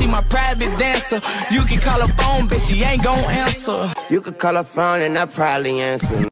she my private dancer. You can call her phone, bitch, she ain't gon' answer. You could call her phone and I probably answer.